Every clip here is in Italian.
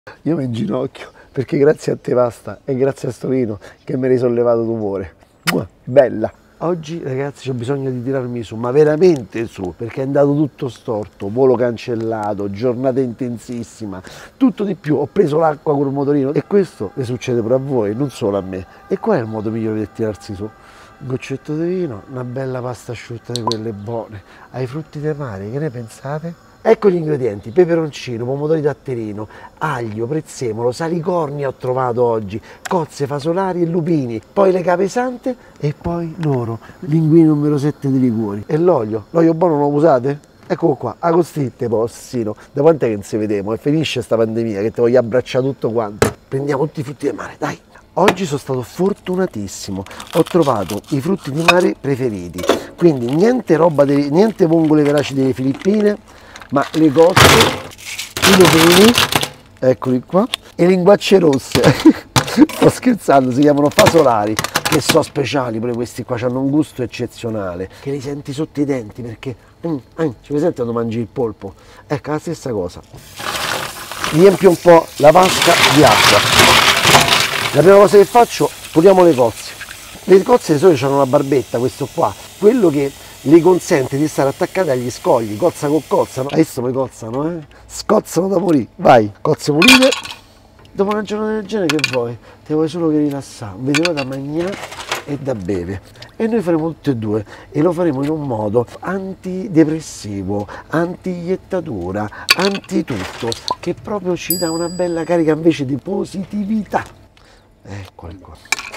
Io mi inginocchio perché grazie a te pasta e grazie a sto vino che mi hai risollevato l'umore. Bella! Oggi ragazzi ho bisogno di tirarmi su, ma veramente su, perché è andato tutto storto, volo cancellato, giornata intensissima, tutto di più, ho preso l'acqua col motorino e questo le succede pure a voi, non solo a me. E qual è il modo migliore per tirarsi su? Un goccetto di vino, una bella pasta asciutta di quelle buone, ai frutti del mare, che ne pensate? Ecco gli ingredienti: peperoncino, pomodori datterino, aglio, prezzemolo, salicorni ho trovato oggi, cozze, fasolari e lupini, poi le capesante e poi l'oro, linguine numero 7 di liquori. E l'olio buono non lo usate? Eccolo qua, agostitte possino. Da quant'è che non si vediamo? E finisce sta pandemia che ti voglio abbracciare tutto quanto. Prendiamo tutti i frutti del mare, dai! Oggi sono stato fortunatissimo, ho trovato i frutti di mare preferiti, quindi niente niente vongole veraci delle Filippine, ma le cozze, i lupini, eccoli qua, e le linguacce rosse. Sto scherzando, si chiamano fasolari, che sono speciali pure questi qua, hanno un gusto eccezionale, che li senti sotto i denti perché ci presenti quando mangi il polpo? Ecco, la stessa cosa. Riempio un po' la vasca di acqua. La prima cosa che faccio, puliamo le cozze. Le cozze di solito hanno una barbetta, questo qua, quello che le consente di stare attaccate agli scogli, cozza con cozza, no? Adesso poi cozzano, scozzano da morire. Vai, cozze pulite. Dopo una giornata del genere che vuoi? Ti vuoi solo che rilassare, un video da mangiare e da bere. E noi faremo tutte e due e lo faremo in un modo antidepressivo, anti-iettatura, anti-tutto, che proprio ci dà una bella carica invece di positività. Eccole qua.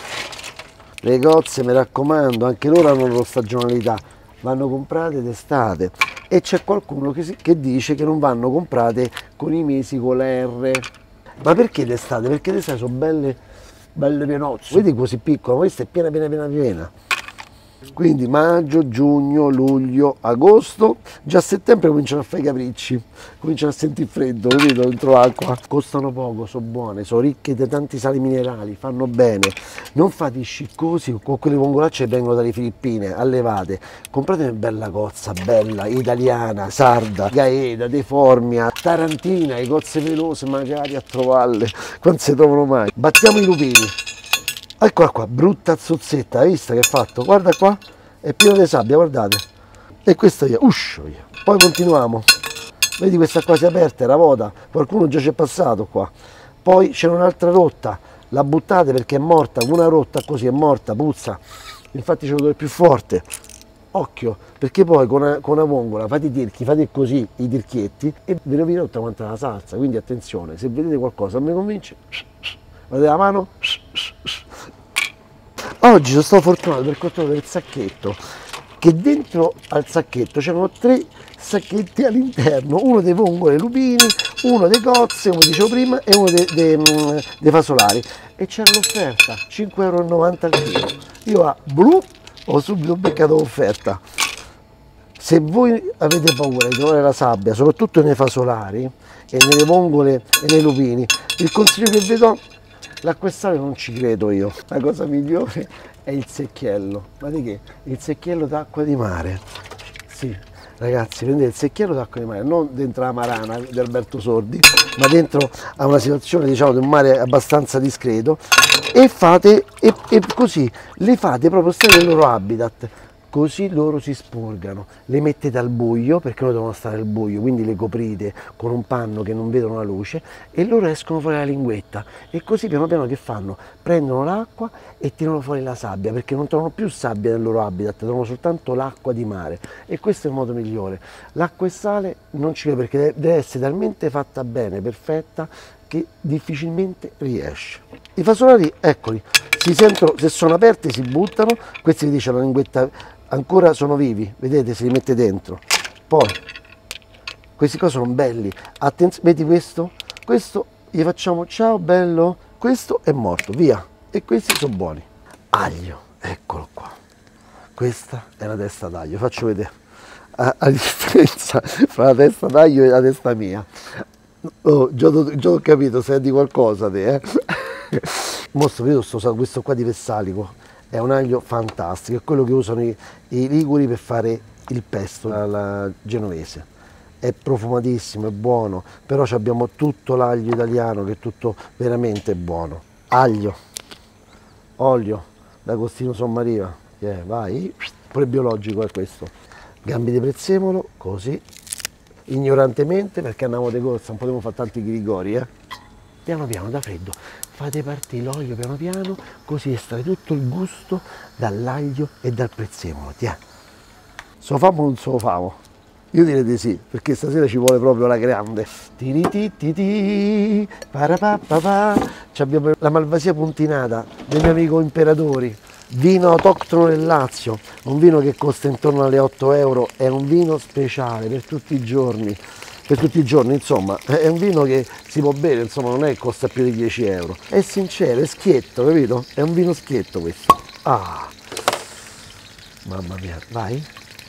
Le cozze, mi raccomando, anche loro hanno la loro stagionalità, vanno comprate d'estate e c'è qualcuno che dice che non vanno comprate con i mesi con la R. Ma perché d'estate? Perché d'estate sono belle pienozze. Vedi così piccolo, ma questa è piena. Quindi maggio, giugno, luglio, agosto, già a settembre cominciano a fare i capricci, cominciano a sentire freddo, capito? Dentro l'acqua. Costano poco, sono buone, sono ricche di tanti sali minerali, fanno bene. Non fate i sciccosi con quelle vongolacce che vengono dalle Filippine, allevate. Comprate una bella cozza, bella, italiana, sarda, gaeta, deformia, tarantina, le cozze velose magari a trovarle, non si trovano mai. Battiamo i lupini. Eccola qua, brutta zozzetta, hai visto che ha fatto? Guarda qua, è pieno di sabbia, guardate. E questa via, uscio via. Poi continuiamo. Vedi questa qua si è aperta, era vuota, qualcuno già ci è passato qua. Poi c'è un'altra rotta, la buttate perché è morta, una rotta così è morta, puzza. Infatti c'è l'odore più forte. Occhio, perché poi con una vongola fate i tirchi, fate così i tirchietti e ve lo viene tutta quanta la salsa. Quindi attenzione, se vedete qualcosa non mi convince, guardate la mano. Oggi sono stato fortunato per controllo del sacchetto, che dentro al sacchetto c'erano 3 sacchetti all'interno, uno dei vongole lupini, uno dei cozze, come dicevo prima, e uno dei fasolari. E c'era l'offerta, 5,90 € al chilo. Io a blu ho subito beccato l'offerta. Se voi avete paura di trovare la sabbia, soprattutto nei fasolari e nelle vongole e nei lupini, il consiglio che vi do: l'acqua e sale non ci credo io, la cosa migliore è il secchiello. Ma di che? Il secchiello d'acqua di mare. Sì, ragazzi, prendete il secchiello d'acqua di mare, non dentro la Marana di Alberto Sordi, ma dentro a una situazione, diciamo, di un mare abbastanza discreto e fate, e così, le fate proprio stare nel loro habitat. Così loro si spurgano, le mettete al buio perché loro devono stare al buio, quindi le coprite con un panno che non vedono la luce e loro escono fuori la linguetta e così piano piano che fanno? Prendono l'acqua e tirano fuori la sabbia perché non trovano più sabbia nel loro habitat, trovano soltanto l'acqua di mare e questo è il modo migliore. L'acqua e sale non ci credo perché deve essere talmente fatta bene, perfetta, che difficilmente riesce. I fasolari, eccoli, si sentono, se sono aperti si buttano, questi vi dice la linguetta ancora sono vivi, vedete, se li mette dentro. Poi questi qua sono belli, attenzione, vedi questo? Questo gli facciamo ciao bello, questo è morto, via, e questi sono buoni. Aglio, eccolo qua, questa è la testa d'aglio, faccio vedere la differenza fra la testa d'aglio e la testa mia. Oh, già ho capito, sai di qualcosa te, Mostro, vedo questo qua di Vessalico, è un aglio fantastico, è quello che usano i liguri per fare il pesto alla genovese. è profumatissimo, è buono, però abbiamo tutto l'aglio italiano che è tutto veramente buono. Aglio, olio, d'Agostino Sommaria, vai, pure biologico è questo. Gambi di prezzemolo, così, ignorantemente perché andiamo di corsa, non potevo fare tanti grigori, piano piano da freddo, fate partire l'olio piano piano, così estrae tutto il gusto dall'aglio e dal prezzemolo. So famo o non so famo? Io direi di sì, perché stasera ci vuole proprio la grande. Tiritititi, parapapapà. Abbiamo la malvasia puntinata del mio amico Imperatori, vino autoctono del Lazio, un vino che costa intorno alle 8 euro, è un vino speciale per tutti i giorni. Per tutti i giorni, insomma, è un vino che si può bere, insomma, non è che costa più di 10 euro. È sincero, è schietto, capito? È un vino schietto questo. Ah, mamma mia, vai.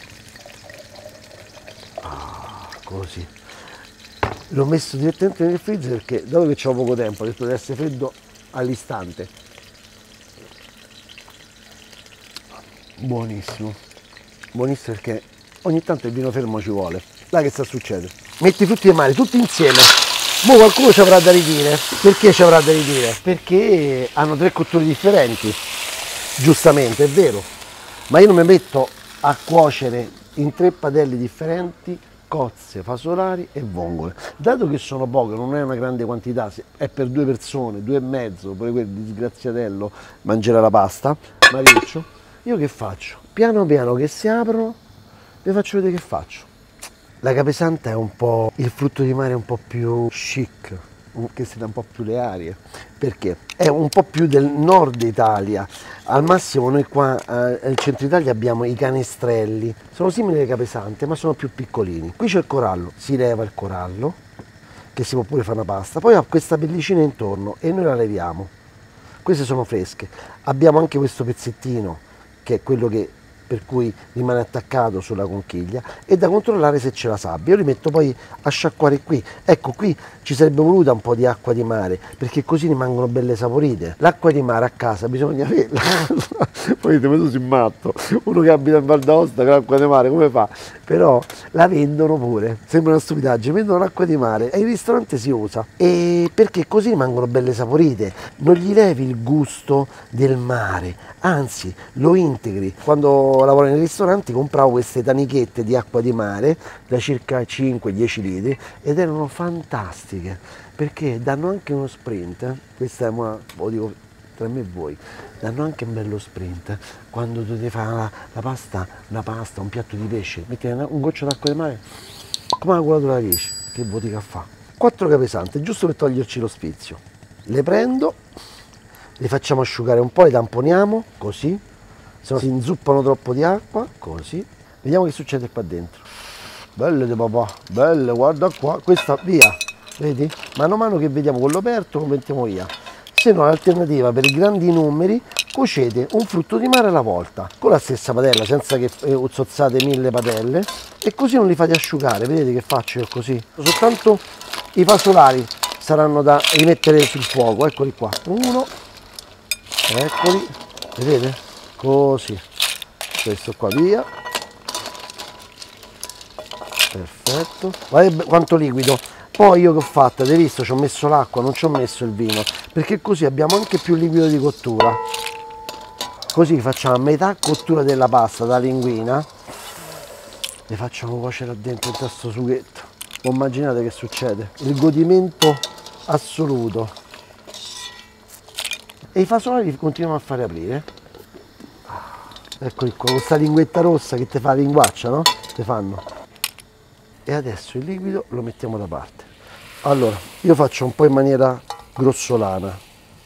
Così l'ho messo direttamente nel freezer perché dato che c'ho poco tempo ho detto deve essere freddo all'istante. Buonissimo, buonissimo, perché ogni tanto il vino fermo ci vuole. Là che sta succedendo? Metti i frutti di mare tutti insieme. Mo qualcuno ci avrà da ridire. Perché ci avrà da ridire? Perché hanno 3 cotture differenti, giustamente, è vero, ma io non mi metto a cuocere in 3 padelle differenti cozze, fasolari e vongole. Dato che sono poche, non è una grande quantità, è per 2 persone, 2 e mezzo, poi quel disgraziatello mangerà la pasta, Mariuccio, io che faccio? Piano piano che si aprono, vi faccio vedere che faccio. La capesanta è un po' il frutto di mare un po' più chic, che si dà un po' più le arie, perché è un po' più del nord Italia. Al massimo noi qua nel centro Italia abbiamo i canestrelli, sono simili alle capesante ma sono più piccolini. Qui c'è il corallo, si leva il corallo, che si può pure fare una pasta, poi ha questa pellicina intorno e noi la leviamo. Queste sono fresche. Abbiamo anche questo pezzettino che è quello per cui rimane attaccato sulla conchiglia, e da controllare se c'è la sabbia. Io li metto poi a sciacquare qui. Ecco, qui ci sarebbe voluta un po' di acqua di mare, perché così rimangono belle saporite. L'acqua di mare a casa bisogna averla. Poi dite, ma tu sei matto, uno che abita in Val d'Aosta con l'acqua di mare come fa? Però la vendono pure, sembra una stupidaggine, vendono l'acqua di mare e il ristorante si usa, e perché così rimangono belle saporite, non gli levi il gusto del mare, anzi lo integri. Quando lavoro nei ristoranti compravo queste tanichette di acqua di mare da circa 5-10 litri ed erano fantastiche perché danno anche uno sprint. Questa è una, lo dico tra me e voi, danno anche un bello sprint quando dovete fare la pasta, una pasta, un piatto di pesce, mettete un goccio d'acqua di mare come la colatura di pesce, che botica fa. 4 capesante giusto per toglierci lo sfizio, le prendo, le facciamo asciugare un po', le tamponiamo così, se no si inzuppano troppo di acqua, così. Vediamo che succede qua dentro. Belle di papà, belle, guarda qua, questa via, vedi? Mano a mano che vediamo quello aperto lo mettiamo via. Se no l'alternativa per i grandi numeri, cuocete un frutto di mare alla volta, con la stessa padella, senza che uzzozzate 1000 padelle, e così non li fate asciugare. Vedete che faccio io così? Soltanto i fasolari saranno da rimettere sul fuoco, eccoli qua, uno, eccoli, vedete? Così, questo qua via, perfetto, guardate quanto liquido. Poi io che ho fatto, avete visto, ci ho messo l'acqua, non ci ho messo il vino, perché così abbiamo anche più liquido di cottura, così facciamo a metà cottura della pasta, da linguina, le facciamo cuocere dentro in questo sughetto. Immaginate che succede, il godimento assoluto, e i fasolari continuano a fare aprire. Eccoli qua, con questa linguetta rossa che ti fa la linguaccia, no? Te fanno. E adesso il liquido lo mettiamo da parte. Allora, io faccio un po' in maniera grossolana.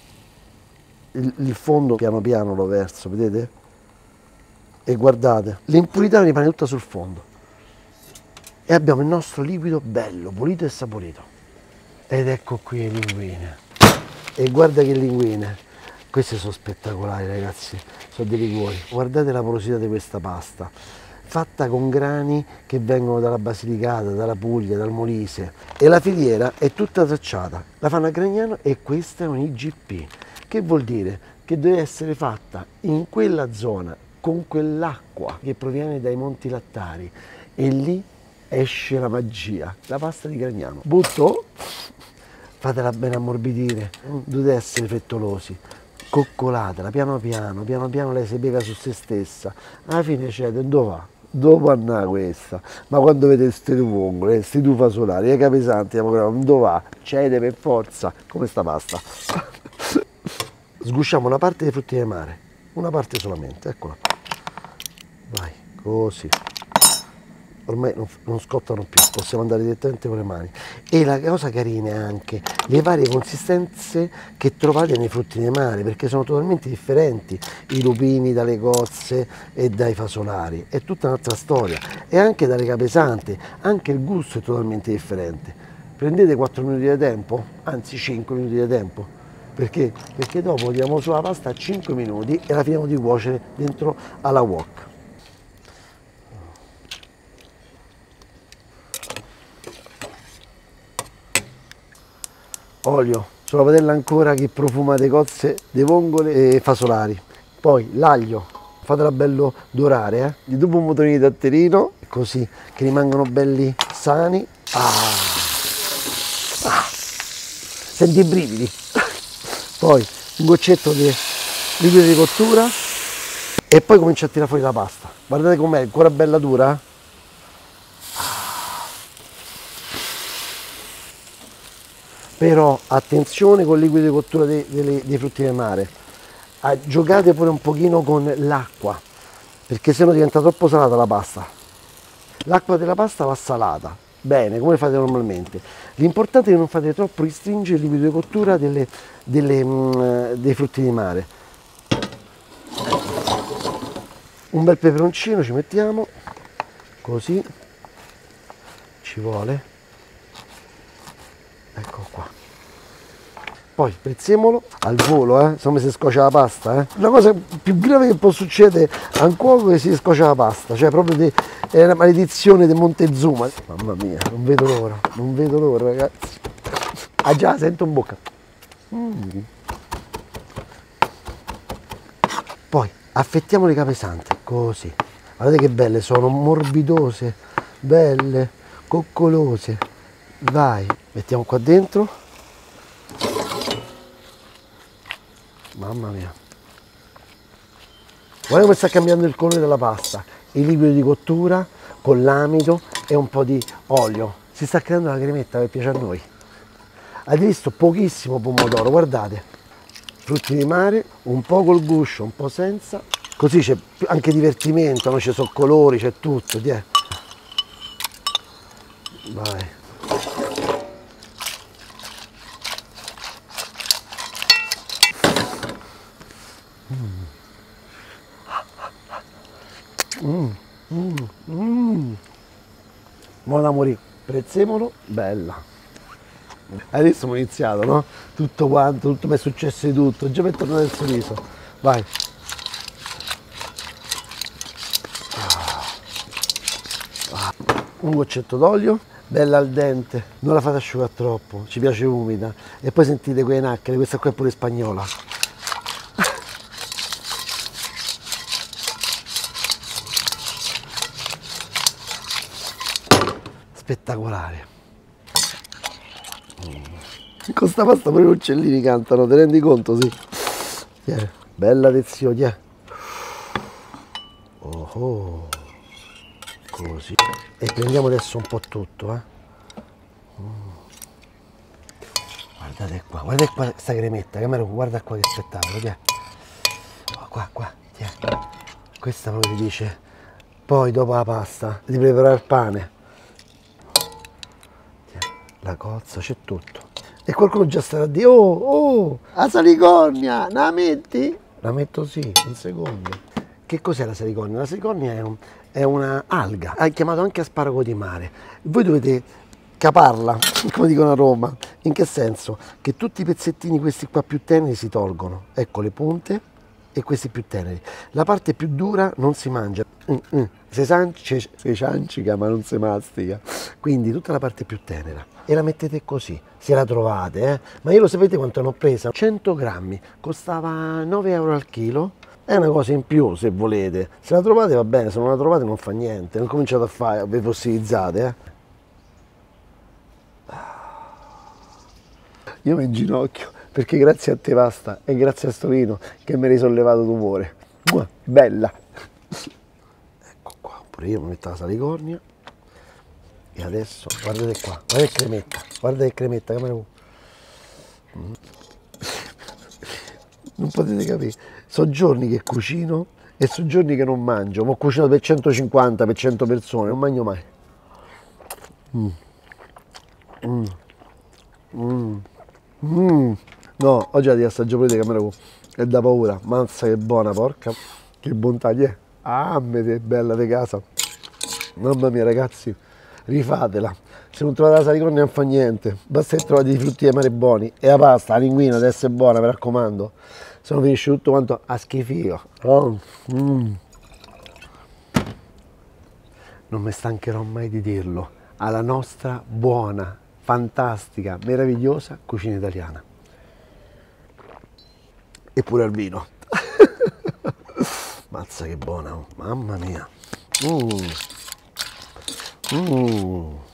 Il fondo piano piano lo verso, vedete? E guardate, l'impurità rimane tutta sul fondo. E abbiamo il nostro liquido bello, pulito e saporito. Ed ecco qui le linguine. E guarda che linguine. Queste sono spettacolari, ragazzi, sono dei liquori. Guardate la porosità di questa pasta, fatta con grani che vengono dalla Basilicata, dalla Puglia, dal Molise, e la filiera è tutta tracciata. La fanno a Gragnano e questa è un IGP, che vuol dire che deve essere fatta in quella zona con quell'acqua che proviene dai Monti Lattari, e lì esce la magia, la pasta di Gragnano. Butto, fatela bene ammorbidire, dovete essere frettolosi, coccolatela piano piano lei si piega su se stessa, alla fine cede, dove va? Dopo andare questa, ma quando vedete queste vongole, questi due fasolari, le capesanti, dove va? Cede per forza, come sta pasta. Sgusciamo una parte dei frutti del mare, una parte solamente, eccola. Vai, così. Ormai non scottano più, possiamo andare direttamente con le mani. E la cosa carina è anche le varie consistenze che trovate nei frutti di mare, perché sono totalmente differenti i lupini dalle cozze e dai fasolari, è tutta un'altra storia. E anche dalle capesanti, anche il gusto è totalmente differente. Prendete 4 minuti di tempo, anzi 5 minuti di tempo, perché dopo tiriamo sulla pasta a 5 minuti e la finiamo di cuocere dentro alla wok. Olio sulla padella ancora che profuma di cozze, di vongole e fasolari. Poi l'aglio, fatela bello dorare, di dopo un motorino di datterino, così che rimangano belli sani. Senti i brividi. Poi un goccetto di liquido di cottura e poi comincia a tirare fuori la pasta. Guardate com'è, ancora bella dura. Però attenzione con il liquido di cottura dei frutti del mare, giocate pure un pochino con l'acqua, perché sennò diventa troppo salata la pasta. L'acqua della pasta va salata, bene, come fate normalmente. L'importante è che non fate troppo ristringere il liquido di cottura dei frutti di mare. Un bel peperoncino ci mettiamo, così, ci vuole. Ecco qua. Poi prezzemolo al volo, insomma si scoccia la pasta. La cosa più grave che può succedere a un cuoco è che si scoccia la pasta, cioè proprio è una maledizione di Montezuma. Mamma mia, non vedo l'ora ragazzi. Ah già, sento in bocca. Poi affettiamo le capesanti, così. Guardate che belle sono, morbidose, belle, coccolose. Vai, mettiamo qua dentro. Mamma mia. Guarda come sta cambiando il colore della pasta. Il liquido di cottura con l'amido e un po' di olio. Si sta creando una cremetta che piace a noi. Avete visto? Pochissimo pomodoro, guardate. Frutti di mare, un po' col guscio, un po' senza. Così c'è anche divertimento, no? Ci sono colori, c'è tutto. Vai. Buona morì, prezzemolo, bella. Adesso abbiamo iniziato, no? Tutto quanto, tutto mi è successo di tutto, già mi è tornato il sorriso. Vai. Un goccetto d'olio, bella al dente, non la fate asciugare troppo, ci piace umida. E poi sentite quei naccheri, questa qua è pure spagnola. Spettacolare. Con sta pasta pure gli uccellini cantano, te rendi conto? Sì. Bella lezione. Oh. Così. E prendiamo adesso un po' tutto. Guardate qua sta cremetta, guarda qua che spettacolo. Qua. Questa proprio ti dice, poi dopo la pasta, di preparare il pane. La cozza, c'è tutto. E qualcuno già starà a dire, oh, la salicornia, la metti? La metto sì, un secondo. Che cos'è la salicornia? La salicornia è una alga, è chiamato anche asparago di mare. Voi dovete caparla, come dicono a Roma. In che senso? Che tutti i pezzettini questi qua più teneri si tolgono. Ecco le punte e questi più teneri. La parte più dura non si mangia. Si ciancica ma non si mastica. Quindi tutta la parte più tenera. E la mettete così, se la trovate, Ma io lo sapete quanto ne ho presa? 100 grammi, costava 9 euro al chilo. è una cosa in più se volete. Se la trovate va bene, se non la trovate non fa niente. Non cominciate a fare, vi fossilizzate, Io mi inginocchio perché grazie a te pasta e grazie a sto vino che mi hai risollevato l'umore. Bella! Ecco qua, pure io mi metto la salicornia. E adesso, guardate qua, guardate che cremetta, camera. Non potete capire, sono giorni che cucino e sono giorni che non mangio, ma ho cucinato per 150, per 100 persone, non mangio mai. No, oggi la ti assaggio pure di camera, è da paura, mazza che buona, porca, che bontà gli è. Ah, me che bella di casa. Mamma mia ragazzi, rifatela. Se non trovate la salicornia non fa niente, basta che trovate i frutti di mare buoni e la pasta, la linguina deve essere buona, mi raccomando. Se no finisce tutto quanto a schifio. Oh. Non mi stancherò mai di dirlo, alla nostra buona, fantastica, meravigliosa cucina italiana. E pure al vino. Mazza che buona, oh. Mamma mia.